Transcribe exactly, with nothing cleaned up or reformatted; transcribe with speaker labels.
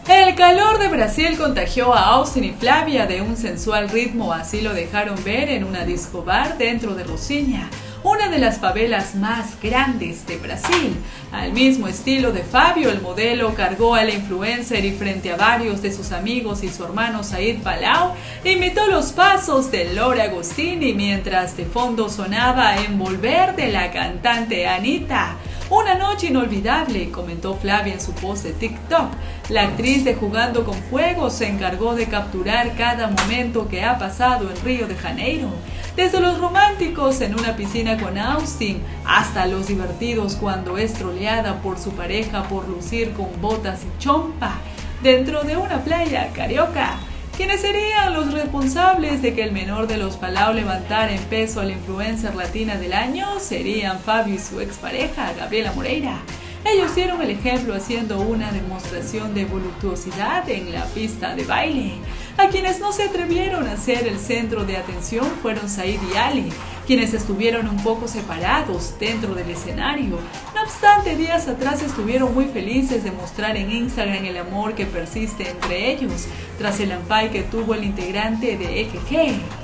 Speaker 1: El calor de Brasil contagió a Austin y Flavia de un sensual ritmo, así lo dejaron ver en una disco bar dentro de Rocinha, una de las favelas más grandes de Brasil. Al mismo estilo de Fabio, el modelo cargó a la influencer y frente a varios de sus amigos y su hermano Said Palau, imitó los pasos de Laura Agostini mientras de fondo sonaba Envolver de la cantante Anitta. Una noche inolvidable, comentó Flavia en su post de TikTok. La actriz de Jugando con Fuego se encargó de capturar cada momento que ha pasado en Río de Janeiro, desde los románticos en una piscina con Austin hasta los divertidos cuando es troleada por su pareja por lucir con botas y chompa dentro de una playa carioca. ¿Quiénes serían los responsables de que el menor de los Palau levantara en peso a la influencer latina del año? Serían Fabio y su expareja, Gabriela Moreira. Ellos dieron el ejemplo haciendo una demostración de voluptuosidad en la pista de baile. A quienes no se atrevieron a ser el centro de atención fueron Said y Ali, quienes estuvieron un poco separados dentro del escenario. No obstante, días atrás estuvieron muy felices de mostrar en Instagram el amor que persiste entre ellos, tras el ampay que tuvo el integrante de E G G.